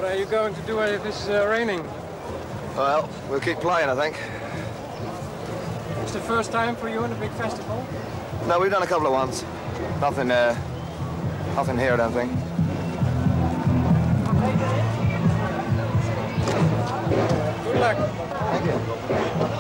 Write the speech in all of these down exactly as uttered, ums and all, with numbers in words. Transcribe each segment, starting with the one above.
are you going to do if it's uh, raining? Well, we'll keep playing, I think. It's the first time for you in a big festival? No, we've done a couple of ones. Nothing, uh, nothing here, I don't think. Good luck. Thank you.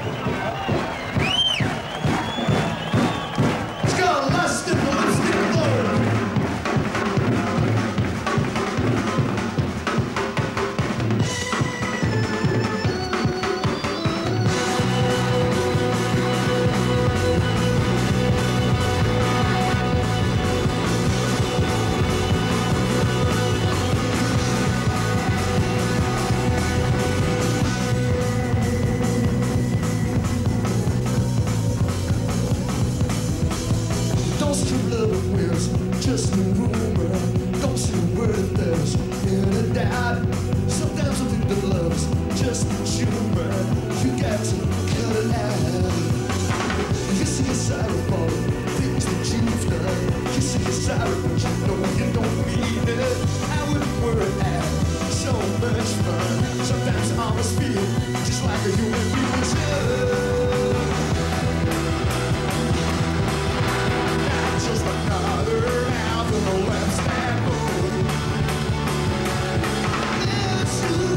Just a rumor, don't see a word if there's any doubt. Sometimes I think that love's just a tumor. You got to cut it out. Kissing is sorry for things that you've done. Kissing is sorry, but you know you don't mean it. I wouldn't worry out, so much fun. Sometimes I almost feel just like a human being should. Not just another on the left stand road. It's you.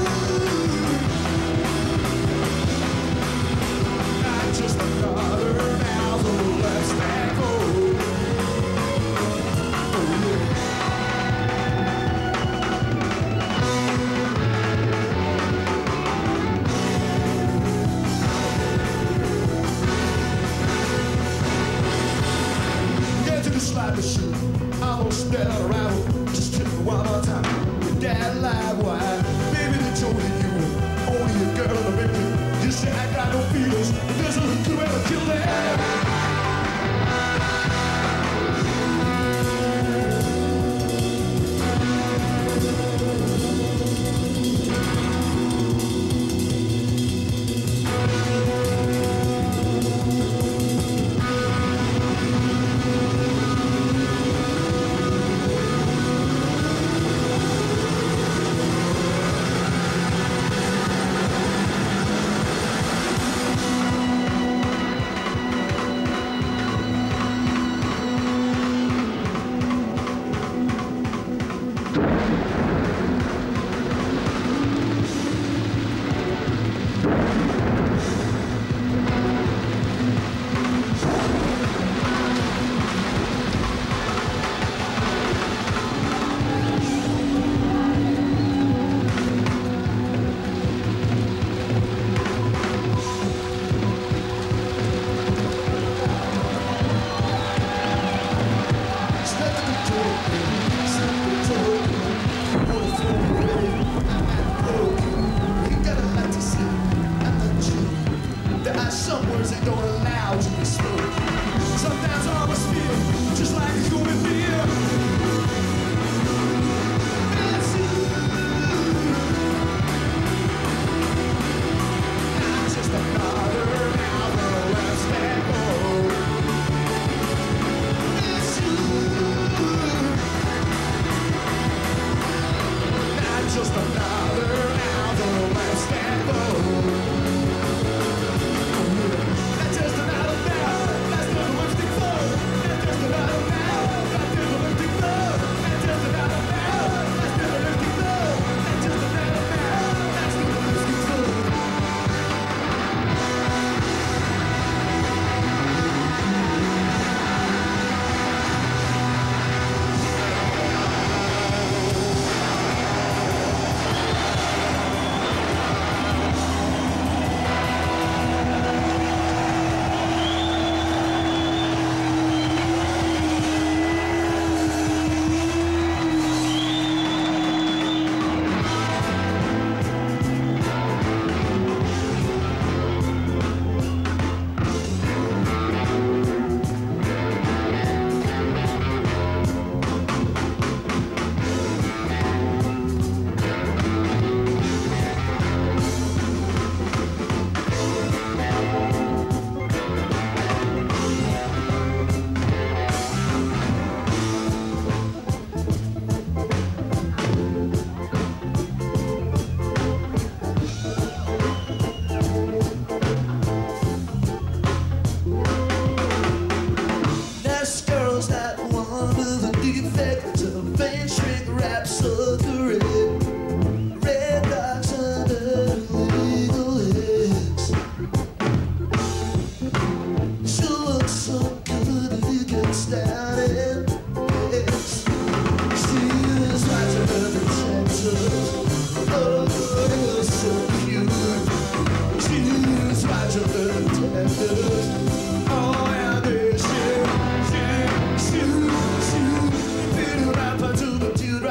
Not just another mouth on the left stand road. Oh, yeah.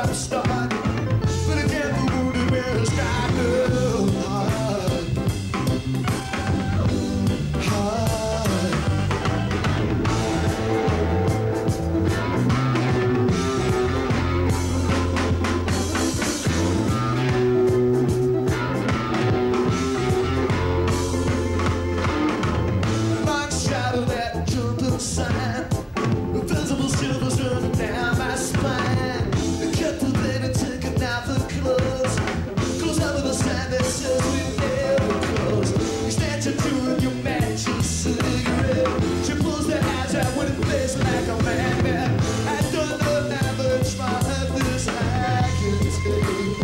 teardrop start. But again, the wounded man has got no heart. Heart. Long shadow that jumping sign. Invisible shivers running down my spine. I cut the blade and taking out the clothes. Goes over the sign that says we never close. You stand to doing your match and cigarette. She pulls the eyes out with a face like a man. I don't know how much more of this I can take.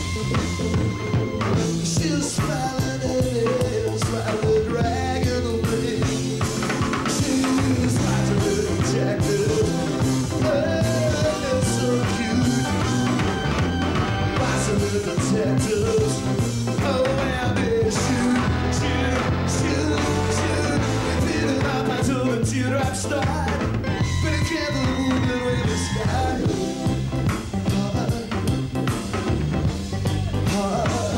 She's smiling and is while the dragon away. She's watching the detective. Oh, it's so cute. Watching the detectives. Oh, well, they shoot, shoot, shoot, shoot. They beat it up until the teardrop start. But it can't be moving with the sky. Heart, heart.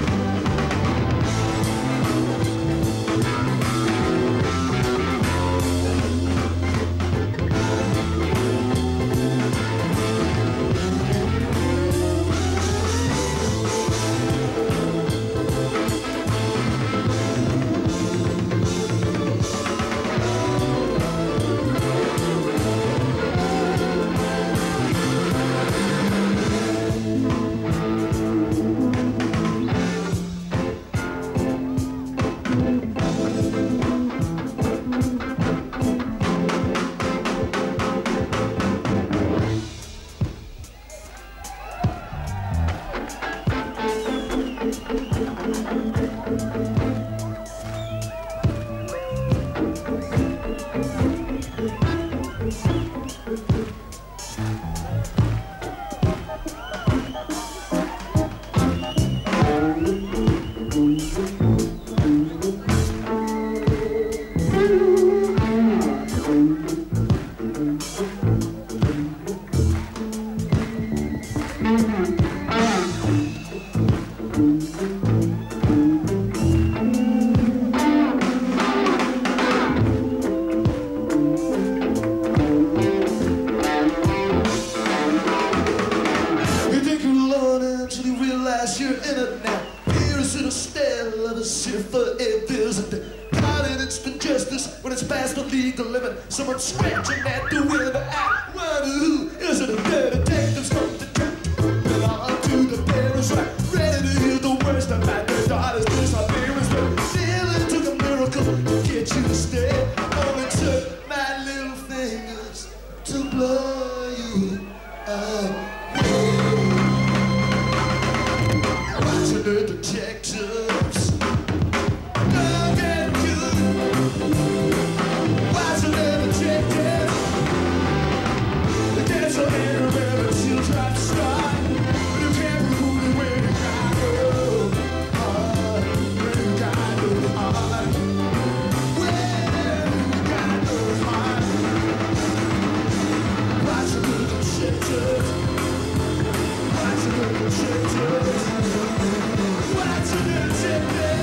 You think you're alone until you realize you're in it now. Here is in a stare of a ship for it isn't it? Caught in instant justice when it's past the legal limit. Someone scratching at the window. I wonder who is it? A detective's come to check. Put on to the parents right. Ready to hear the worst about their daughters' disappearance. But still it took a miracle to get you to stay. Only took my little fingers to blow you out. Watching the detectives look at you. Watching the detectives. They get so angry when the teardrops start. But you can't move it when you got no heart. When you got no heart. When you got no heart. Watching the detectives. Watching the detectives. Watching the detectives.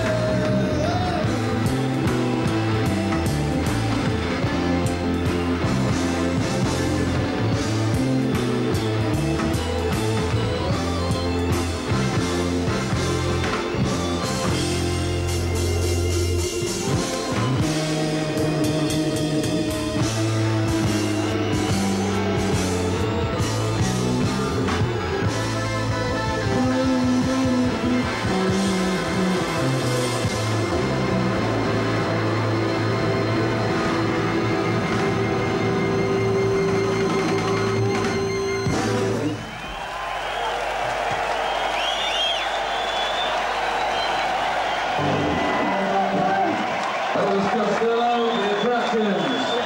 Elvis Costello, The Attractions.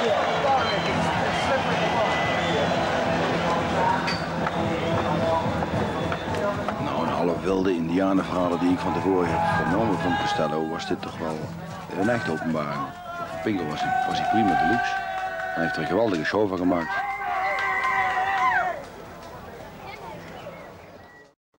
Nou, in alle wilde indianenverhalen die ik van tevoren heb vernomen van Costello, was dit toch wel een echte openbaring. Voor Pingo was hij, was hij prima deluxe. Hij heeft er een geweldige show van gemaakt.